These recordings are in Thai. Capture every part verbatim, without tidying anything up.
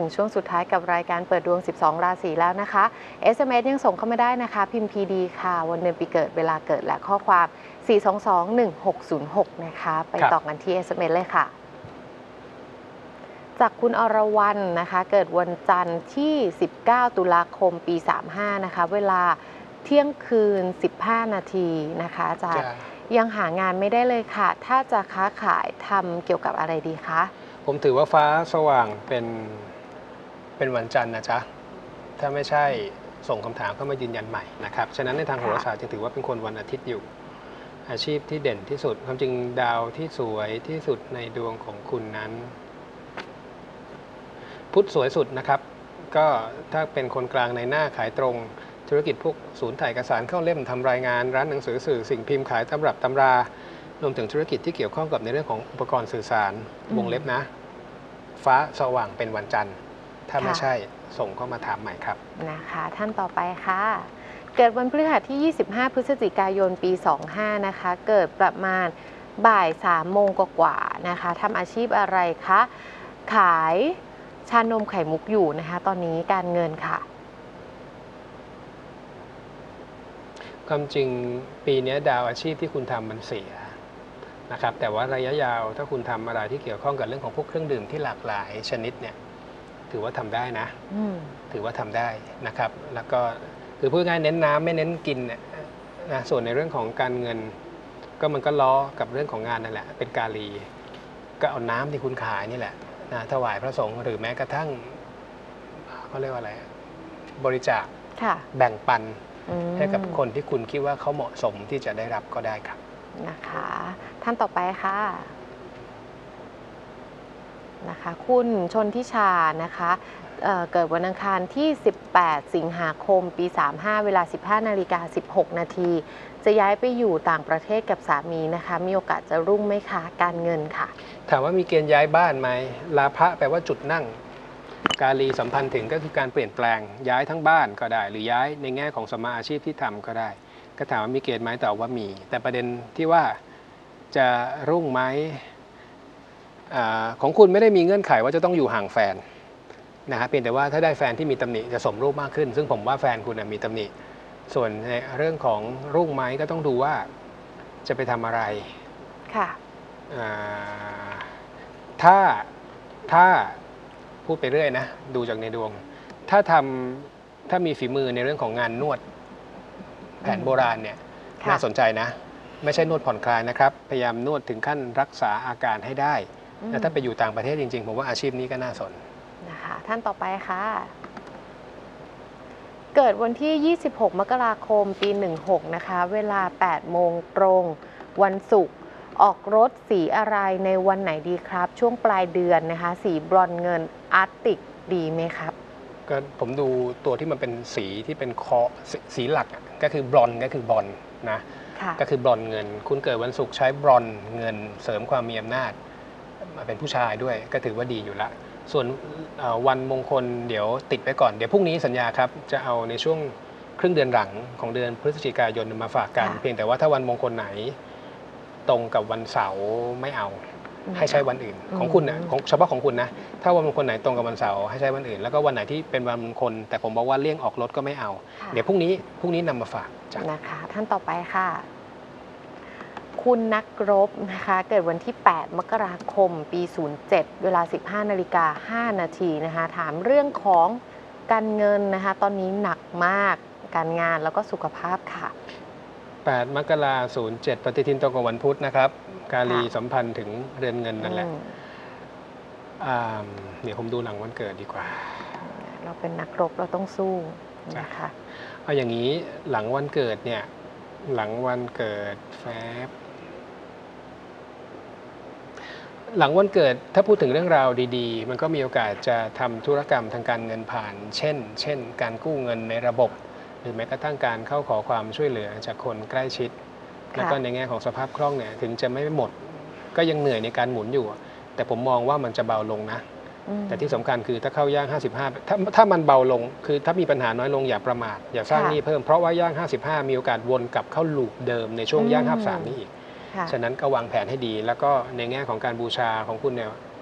ช่วงสุดท้ายกับรายการเปิดดวงสิบสองราศีแล้วนะคะ เอส เอ็ม เอส ยังส่งเข้ามาได้นะคะพิมพ์ พี ดี ค่ะวันเดือนปีเกิดเวลาเกิดและข้อความสี่ สอง สอง หนึ่ง หก ศูนย์ หกนะคะไปต่อกันที่ เอส เอ็ม เอส เลยค่ะจากคุณอรวรรณนะคะเกิดวันจันทร์ที่สิบเก้าตุลาคมปีสามห้านะคะเวลาเที่ยงคืนสิบห้านาทีนะคะอาจารย์ยังหางานไม่ได้เลยค่ะถ้าจะค้าขายทำเกี่ยวกับอะไรดีคะผมถือว่าฟ้าสว่างเป็นเป็นวันจันทร์นะจ๊ะถ้าไม่ใช่ส่งคำถามเข้ามายืนยันใหม่นะครับฉะนั้นในทางโหราศาสตร์จะถือว่าเป็นคนวันอาทิตย์อยู่อาชีพที่เด่นที่สุดความจริงดาวที่สวยที่สุดในดวงของคุณนั้นพุธสวยสุดนะครับก็ถ้าเป็นคนกลางในหน้าขายตรงธุรกิจพวกศูนย์ถ่ายเอกสารเข้าเล่มทำรายงานร้านหนังสือสื่อสิ่งพิมพ์ขายตำรับตำรารวมถึงธุรกิจที่เกี่ยวข้องกับในเรื่องของอุปกรณ์สื่อสารวงเล็บนะฟ้าสว่างเป็นวันจันทร์ถ้าไม่ใช่ส่งเข้ามาถามใหม่ครับนะคะท่านต่อไปค่ะเกิดวันพฤหัสที่ยี่สิบห้าพฤศจิกายนปีสองห้านะคะเกิดประมาณบ่ายสามโมงกว่าๆนะคะทำอาชีพอะไรคะขายชานมไข่มุกอยู่นะคะตอนนี้การเงินค่ะความจริงปีนี้ดาวอาชีพที่คุณทำมันเสียนะครับแต่ว่าระยะยาวถ้าคุณทำอะไรที่เกี่ยวข้องกับเรื่องของพวกเครื่องดื่มที่หลากหลายชนิดเนี่ยถือว่าทำได้นะถือว่าทำได้นะครับแล้วก็คือพูดง่ายเน้นน้ำไม่เน้นกินเนี่ยนะส่วนในเรื่องของการเงินก็มันก็ล้อกับเรื่องของงานนั่นแหละเป็นกาลีก็เอาน้ำที่คุณขายนี่แหละนะถวายพระสงฆ์หรือแม้กระทั่งเขาเรียกว่าอะไรบริจาคแบ่งปันให้กับคนที่คุณคิดว่าเขาเหมาะสมที่จะได้รับก็ได้ครับนะคะท่านต่อไปค่ะนะคะคุณชนทิชานะคะเ, เกิดวันอังคารที่สิบแปดสิงหาคมปีสามห้าเวลา สิบห้านาฬิกาสิบหกนาทีจะย้ายไปอยู่ต่างประเทศกับสามีนะคะมีโอกาสจะรุ่งไหมคะการเงินค่ะถามว่ามีเกณฑ์ย้ายบ้านไหมลาภะแปลว่าจุดนั่งกาลีสัมพันธ์ถึงก็คือการเปลี่ยนแปลงย้ายทั้งบ้านก็ได้หรือย้ายในแง่ของสมมาอาชีพที่ทำก็ได้ก็ถามว่ามีเกณฑ์ไหมตอบว่ามีแต่ประเด็นที่ว่าจะรุ่งไหมของคุณไม่ได้มีเงื่อนไขว่าจะต้องอยู่ห่างแฟนนะฮะเพียงแต่ว่าถ้าได้แฟนที่มีตำหนิจะสมรูปมากขึ้นซึ่งผมว่าแฟนคุณมีตำหนิส่วนในเรื่องของรุ่งไหมก็ต้องดูว่าจะไปทำอะไรค่ะถ้าถ้าพูดไปเรื่อยนะดูจากในดวงถ้าทำถ้ามีฝีมือในเรื่องของงานนวดแผนโบราณเนี่ยน่าสนใจนะไม่ใช่นวดผ่อนคลายนะครับพยายามนวดถึงขั้นรักษาอาการให้ได้แล้วถ้าไปอยู่ต่างประเทศจริงๆผมว่าอาชีพนี้ก็น่าสนนะคะท่านต่อไปค่ะเกิดวันที่ยี่สิบหกมกราคมปีสิบหกนะคะเวลาแปดโมงตรงวันศุกร์ออกรถสีอะไรในวันไหนดีครับช่วงปลายเดือนนะคะสีบรอนเงินอาร์ติกดีไหมครับก็ผมดูตัวที่มันเป็นสีที่เป็นคอสีหลักก็คือบรอนก็คือบอลนะก็คือบรอนเงินคุณเกิดวันศุกร์ใช้บรอนเงินเสริมความมีอำนาจมาเป็นผู้ชายด้วยก็ถือว่าดีอยู่ละส่วนวันมงคลเดี๋ยวติดไว้ก่อนเดี๋ยวพรุ่งนี้สัญญาครับจะเอาในช่วงครึ่งเดือนหลังของเดือนพฤศจิกายนมาฝากกันเพียงแต่ว่าถ้าวันมงคลไหนตรงกับวันเสาร์ไม่เอาให้ใช้วันอื่นของคุณนะของเฉพาะของคุณนะถ้าวันมงคลไหนตรงกับวันเสาร์ให้ใช้วันอื่นแล้วก็วันไหนที่เป็นวันมงคลแต่ผมบอกว่าเลี่ยงออกรถก็ไม่เอาเดี๋ยวพรุ่งนี้พรุ่งนี้นำมาฝากนะคะท่านต่อไปค่ะคุณนักรบนะคะเกิดวันที่แปดมกราคมปีศูนย์เจ็ดเวลา สิบห้านาฬิกาห้านาทีนะคะถามเรื่องของการเงินนะคะตอนนี้หนักมากการงานแล้วก็สุขภาพค่ะแปดมกราคมศูนย์เจ็ดปฏิทินตรงกับวันพุธนะครับกาลีสัมพันธ์ถึงเรือนเงินนั่นแหละเดี๋ยวผมดูหลังวันเกิดดีกว่าเราเป็นนักรบเราต้องสู้นะคะเอาอย่างนี้หลังวันเกิดเนี่ยหลังวันเกิดแฟบหลังวันเกิดถ้าพูดถึงเรื่องราวดีๆมันก็มีโอกาสจะทำธุรกรรมทางการเงินผ่านเช่นเช่นการกู้เงินในระบบหรือแม้กระทั่งการเข้าขอความช่วยเหลือจากคนใกล้ชิดแล้วก็ในแง่ของสภาพคล่องเนี่ยถึงจะไม่หมดก็ยังเหนื่อยในการหมุนอยู่แต่ผมมองว่ามันจะเบาลงนะแต่ที่สำคัญคือถ้าเข้าย่างห้าสิบห้าถ้าถ้ามันเบาลงคือถ้ามีปัญหาน้อยลงอย่าประมาทอย่าสร้างหนี้เพิ่มเพราะว่าย่างห้าสิบห้ามีโอกาสวนกลับเข้าลูปเดิมในช่วงย่างห้าสิบสามนี้อีกฉะนั้นก็วางแผนให้ดีแล้วก็ในแง่ของการบูชาของคุณเนี่ย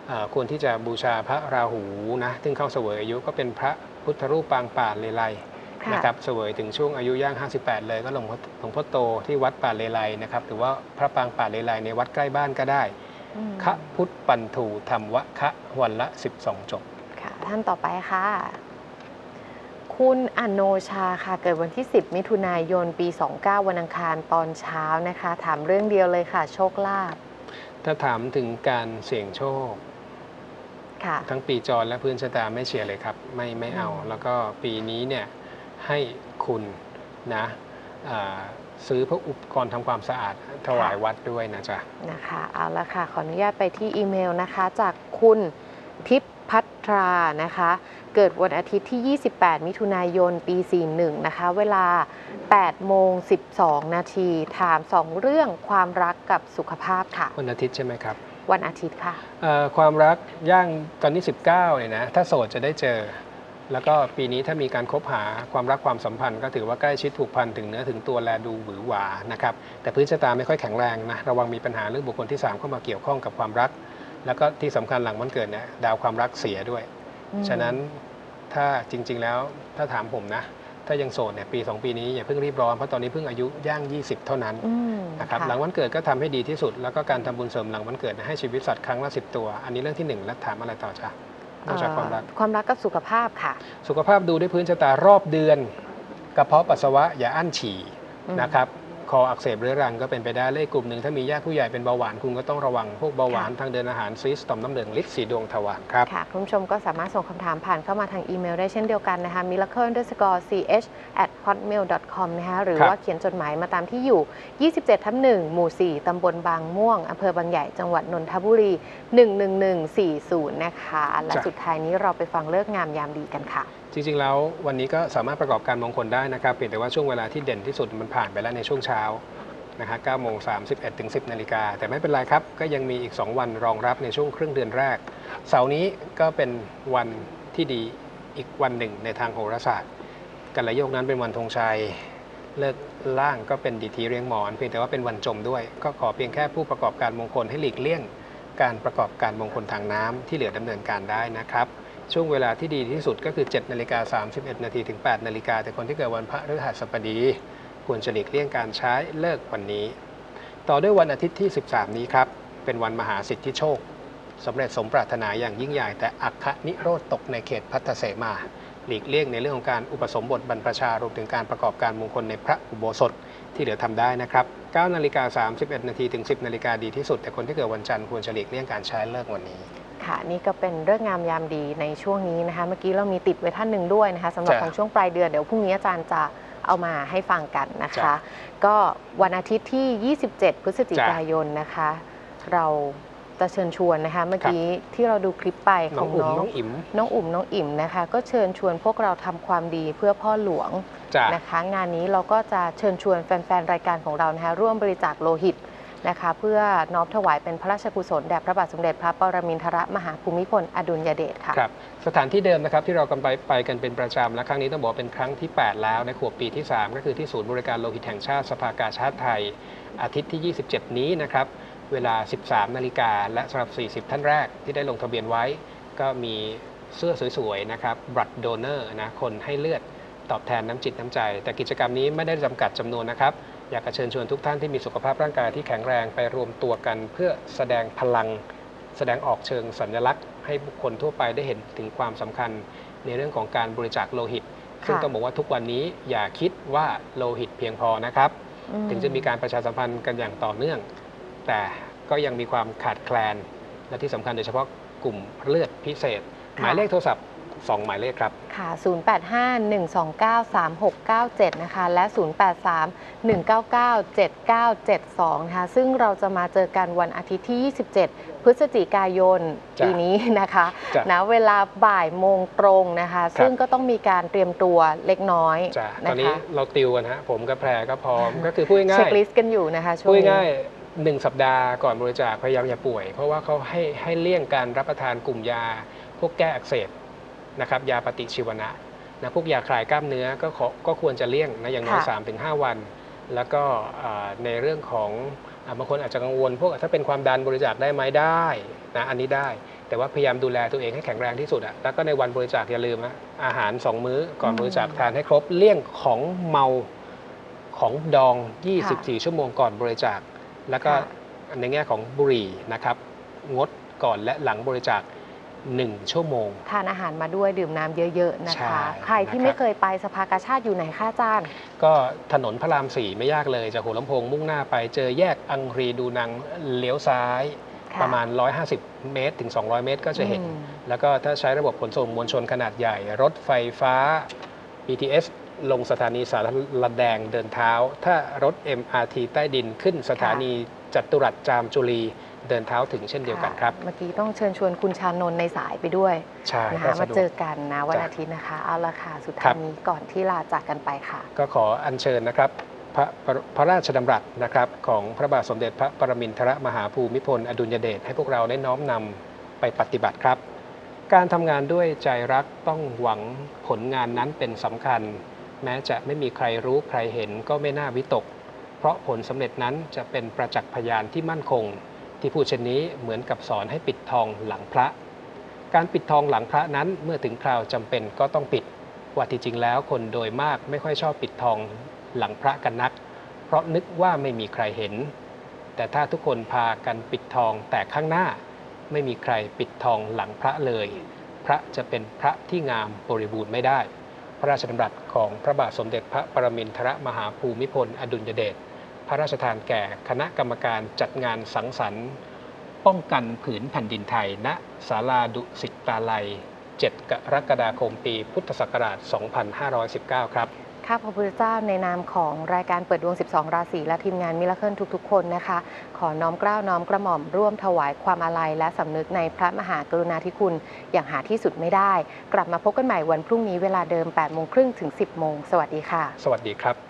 ควรที่จะบูชาพระราหูนะซึ่งเข้าเสวยอายุก็เป็นพระพุทธรูปปางป่าเลไลนะครับเสวยถึงช่วงอายุย่างห้าสิบแปดเลยก็หลวงพ่อหลวงพ่อโตที่วัดป่าเลไลนะครับหรือว่าพระปางป่าเลไลในวัดใกล้บ้านก็ได้คะพุทธปันถูธรรมวะคะวันละสิบสองจบค่ะท่านต่อไปค่ะคุณอโนชาค่ะเกิดวันที่สิบมิถุนายนปีสองเก้าวันอังคารตอนเช้านะคะถามเรื่องเดียวเลยค่ะโชคลาภถ้าถามถึงการเสี่ยงโชคทั้งปีจรและพื้นชะตาไม่เชียร์เลยครับไม่ไม่เอาแล้วก็ปีนี้เนี่ยให้คุณนะซื้อพวกอุปกรณ์ทำความสะอาดถวายวัดด้วยนะจ๊ะนะคะเอาละค่ะขออนุญาตไปที่อีเมลนะคะจากคุณทิพพัทรานะคะเกิดวันอาทิตย์ที่ยี่สิบแปดมิถุนายนปีสี่สิบเอ็ดนะคะเวลาแปดโมงสิบสองนาทีถามสองเรื่องความรักกับสุขภาพค่ะวันอาทิตย์ใช่ไหมครับวันอาทิตย์ค่ะความรักย่างตอนนี้สิบเก้าเลยนะถ้าโสดจะได้เจอแล้วก็ปีนี้ถ้ามีการคบหาความรักความสัมพันธ์ก็ถือว่าใกล้ชิดผูกพันถึงเนื้อถึงตัวแลดูหวือหวานะครับแต่พื้นชะตาไม่ค่อยแข็งแรงนะระวังมีปัญหาเรื่องบุคคลที่สามเข้ามาเกี่ยวข้องกับความรักแล้วก็ที่สำคัญหลังวันเกิดเนี่ยดาวความรักเสียด้วยฉะนั้นถ้าจริงๆแล้วถ้าถามผมนะถ้ายังโสดเนี่ยปีสองปีนี้อย่าเพิ่งรีบร้อนเพราะตอนนี้เพิ่งอายุย่างยี่สิบเท่านั้นนะครับหลังวันเกิดก็ทำให้ดีที่สุดแล้วก็การทำบุญเสริมหลังวันเกิดให้ชีวิตสัตว์ครั้งละสิบตัวอันนี้เรื่องที่หนึ่งแล้วถามอะไรต่อจ๊ะนอกจากความรักความรักกับสุขภาพค่ะสุขภาพดูด้วยพื้นชะตารอบเดือนกระเพาะปัสสาวะอย่าอั้นฉี่นะครับคออักเสบเรื้อรังก็เป็นไปได้เลขกลุ่มหนึ่งถ้ามีญาติผู้ใหญ่เป็นเบาหวานคุณก็ต้องระวังพวกเบาหวานทางเดินอาหารซีสต่อมน้ำเหลืองฤทธิ์สีดวงทวารครับค่ะคุณผู้ชมก็สามารถส่งคำถามผ่านเข้ามาทางอีเมลได้เช่นเดียวกันนะคะ miracle underscore ch at hotmail dot com นะคะหรือว่าเขียนจดหมายมาตามที่อยู่ยี่สิบเจ็ดทับหนึ่งหมู่สี่ตำบลบางม่วงอำเภอบางใหญ่จังหวัดนนทบุรีหนึ่งหนึ่งหนึ่งสี่ศูนย์นะคะและสุดท้ายนี้เราไปฟังเลิกงามยามดีกันค่ะจริงๆแล้ววันนี้ก็สามารถประกอบการมงคลได้นะครับเพียงแต่ว่าช่วงเวลาที่เด่นที่สุดมันผ่านไปแล้วในช่วงเช้านะฮะเก้าโมงสามสิบเอ็ดถึงสิบนาฬิกาแต่ไม่เป็นไรครับก็ยังมีอีกสองวันรองรับในช่วงครึ่งเดือนแรกเสาร์นี้ก็เป็นวันที่ดีอีกวันหนึ่งในทางโหราศาสตร์กัลยกนั้นเป็นวันธงชัยเลิกล่างก็เป็นดีทีเรียงหมอนเพียงแต่ว่าเป็นวันจมด้วยก็ขอเพียงแค่ผู้ประกอบการมงคลให้หลีกเลี่ยงการประกอบการมงคลทางน้ำที่เหลือดำเนินการได้นะครับช่วงเวลาที่ดีที่สุดก็คือเจ็ดนาฬิกาสามสิบเอ็ดนาทีถึงแปดนาฬิกาแต่คนที่เกิดวันพฤหัสบดีควรจะหลีกเลี่ยงการใช้เลิกวันนี้ต่อด้วยวันอาทิตย์ที่สิบสามนี้ครับเป็นวันมหาสิทธิโชคสำเร็จสมปรารถนาอย่างยิ่งใหญ่แต่อัคคนิโรธตกในเขตพัทธเสมาหลีกเลี่ยงในเรื่องของการอุปสมบทบรรพชารวมถึงการประกอบการมงคลในพระอุโบสถที่เหลือทำได้นะครับเก้านาฬิกาสามสิบเอ็ดนาทีถึงสิบนาฬิกาดีที่สุดแต่คนที่เกิดวันจันทร์ควรจะหลีกเลี่ยงการใช้เลิกวันนี้ค่ะนี่ก็เป็นเรื่องงามยามดีในช่วงนี้นะคะเมื่อกี้เรามีติดไว้ท่านหนึ่งด้วยนะคะสำหรับทางช่วงปลายเดือนเดี๋ยวพรุ่งนี้อาจารย์จะเอามาให้ฟังกันนะคะก็วันอาทิตย์ที่ยี่สิบเจ็ดพฤศจิกายนนะคะเราจะเชิญชวนนะคะเมื่อกี้ที่เราดูคลิปไปของน้องน้องอิ่มน้องอุ่มน้องอิ่มนะคะก็เชิญชวนพวกเราทำความดีเพื่อพ่อหลวงนะคะงานนี้เราก็จะเชิญชวนแฟนๆรายการของเรานะคะร่วมบริจาคโลหิตนะคะเพื่อน้อมถวายเป็นพระราชกุศลแด่พระบาทสมเด็จพระปรมินทรมหาภูมิพลอดุลยเดชค่ะครับสถานที่เดิมนะครับที่เรากำไปไปกันเป็นประจำและครั้งนี้ต้องบอกเป็นครั้งที่แปดแล้วในขวบปีที่สามก็คือที่ศูนย์บริการโลหิตแห่งชาติสภากาชาดไทยอาทิตย์ที่ยี่สิบเจ็ดนี้นะครับเวลาสิบสามนาฬิกาและสำหรับสี่สิบท่านแรกที่ได้ลงทะเบียนไว้ก็มีเสื้อสวยๆนะครับบัตรโดเนอร์นะคนให้เลือดตอบแทนน้ำจิตน้ำใจแต่กิจกรรมนี้ไม่ได้จำกัดจำนวนนะครับอยากจะเชิญชวนทุกท่านที่มีสุขภาพร่างกายที่แข็งแรงไปรวมตัวกันเพื่อแสดงพลังแสดงออกเชิงสัญลักษณ์ให้บุคคลทั่วไปได้เห็นถึงความสำคัญในเรื่องของการบริจาคโลหิตซึ่งต้องบอกว่าทุกวันนี้อย่าคิดว่าโลหิตเพียงพอนะครับถึงจะมีการประชาสัมพันธ์กันอย่างต่อเนื่องแต่ก็ยังมีความขาดแคลนและที่สำคัญโดยเฉพาะกลุ่มเลือดพิเศษหมายเลขโทรศัพท์สองหมายเลขครับค่ะศูนย์ แปด ห้า หนึ่ง สอง เก้า สาม หก เก้า เจ็ดนะคะและศูนย์ แปด สาม หนึ่ง เก้า เก้า เจ็ด เก้า เจ็ด สองนะคะซึ่งเราจะมาเจอกันวันอาทิตย์ที่ยี่สิบเจ็ดพฤศจิกายนปีนี้นะคะนะเวลาบ่ายโมงตรงนะคะซึ่งก็ต้องมีการเตรียมตัวเล็กน้อยตอนนี้เราติวกันฮะผมกับแพรก็พร้อมก็คือพูดง่ายเช็คลิสต์กันอยู่นะคะช่วงนี้ง่ายหนึ่งสัปดาห์ก่อนบริจาคพยายามอย่าป่วยเพราะว่าเขาให้ให้เลี่ยงการรับประทานกลุ่มยาพวกแก้อักเสบนะครับยาปฏิชีวนะนะพวกยาคลายกล้ามเนื้อก็ก็ควรจะเลี่ยงนะอย่างน้อย สามถึงห้า วันแล้วก็ในเรื่องของบางคนอาจจะกังวลพวกถ้าเป็นความดันบริจาคได้ไหมได้นะอันนี้ได้แต่ว่าพยายามดูแลตัวเองให้แข็งแรงที่สุดอะแล้วก็ในวันบริจาคอย่าลืมนะอาหารสองมื้อก่อนบริจาคทานให้ครบเลี่ยงของเมาของดองยี่สิบสี่ชั่วโมงก่อนบริจาคแล้วก็ในแง่ของบุหรี่นะครับงดก่อนและหลังบริจาคหนึ่งชั่วโมงทานอาหารมาด้วยดื่มน้ำเยอะๆนะคะใครที่ไม่เคยไปสภากาชาติอยู่ไหนคะอาจารย์ก็ถนนพระรามสี่ไม่ยากเลยจากหัวลำโพงมุ่งหน้าไปเจอแยกอังรีดูนังเลี้ยวซ้ายประมาณหนึ่งร้อยห้าสิบเมตรถึงสองร้อยเมตรก็จะเห็นแล้วก็ถ้าใช้ระบบขนส่งมวลชนขนาดใหญ่รถไฟฟ้า บี ที เอส ลงสถานีสารแดงเดินเท้าถ้ารถ เอ็ม อาร์ ที ใต้ดินขึ้นสถานีจัตุรัสจามจุรีเดินเท้าถึงเช่นเดียวกันครับเมื่อกี้ต้องเชิญชวนคุณชานนท์ในสายไปด้วยใช่นะคะมาเจอกันนะวันอาทิตย์นะคะเอาละค่ะสุดท้ายนี้ก่อนที่ลาจากกันไปค่ะก็ขออัญเชิญนะครับพระพระราชดำรัสนะครับของพระบาทสมเด็จพระปรมินทรมหาภูมิพลอดุลยเดชให้พวกเราได้น้อมนำไปปฏิบัติครับการทำงานด้วยใจรักต้องหวังผลงานนั้นเป็นสำคัญแม้จะไม่มีใครรู้ใครเห็นก็ไม่น่าวิตกเพราะผลสำเร็จนั้นจะเป็นประจักษ์พยานที่มั่นคงที่พูดเช่นนี้เหมือนกับสอนให้ปิดทองหลังพระการปิดทองหลังพระนั้นเมื่อถึงคราวจำเป็นก็ต้องปิดว่าที่จริงแล้วคนโดยมากไม่ค่อยชอบปิดทองหลังพระกันนักเพราะนึกว่าไม่มีใครเห็นแต่ถ้าทุกคนพากันปิดทองแต่ข้างหน้าไม่มีใครปิดทองหลังพระเลยพระจะเป็นพระที่งามบริบูรณ์ไม่ได้พระราชดำรัสของพระบาทสมเด็จพระปรมินทรมหาภูมิพลอดุลยเดชพระราชทานแก่คณะกรรมการจัดงานสังสรรค์ป้องกันผืนแผ่นดินไทยณศาลาดุสิตาลัยเจ็ดกรกฎาคมปีพุทธศักราชสองพันห้าร้อยสิบเก้าครับข้าพระพุทธเจ้าในนามของรายการเปิดดวงสิบสองราศีและทีมงานมิราเคิลทุกๆคนนะคะขอน้อมเกล้าน้อมกระหม่อมร่วมถวายความอาลัยและสำนึกในพระมหากรุณาธิคุณอย่างหาที่สุดไม่ได้กลับมาพบกันใหม่วันพรุ่งนี้เวลาเดิม แปดโมงครึ่งถึง สิบโมงสวัสดีค่ะสวัสดีครับ